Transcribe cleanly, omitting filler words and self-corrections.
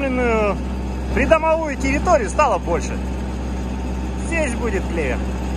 застроенную придомовую территорию стало больше. Здесь будет клевер.